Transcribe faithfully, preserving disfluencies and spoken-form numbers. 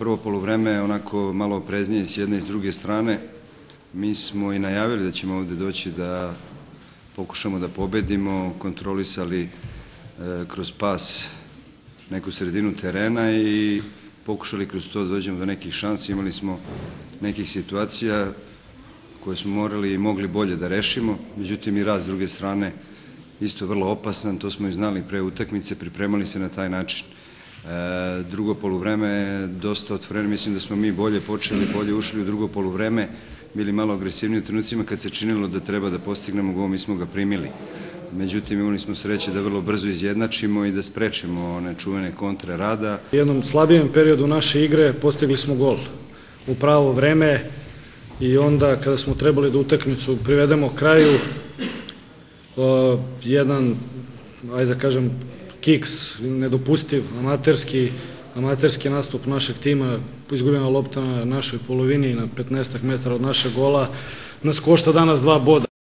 Prvo poluvreme onako malo opreznije s jedne i s druge strane. Mi smo i najavili da ćemo ovde doći da pokušamo da pobedimo, kontrolisali e, kroz pas neku sredinu terena i pokušali kroz to da dođemo do nekih šansi. Imali smo nekih situacija koje smo morali i mogli bolje da rešimo, međutim i rad s druge strane isto vrlo opasan, to smo i znali pre utakmice, pripremali se na taj način. E, drugo poluvreme je dosta otvoreno, mislim da smo mi bolje počeli, bolje ušli u drugo poluvreme, bili malo agresivniji u trenucima kad se činilo da treba da postignemo gol, mi smo ga primili. Međutim, imali smo sreće da vrlo brzo izjednačimo i da sprečimo one čuvene kontre rada. U jednom slabijem periodu naše igre postigli smo gol u pravo vreme i onda kada smo trebali da utakmicu privedemo kraju, o, jedan, ajde da kažem, kiks, nedopustiv, amaterski, amaterski nastup našeg tima, izgubljena lopta na našoj polovini na petnaestak metara od našeg gola, nas košta danas dva boda.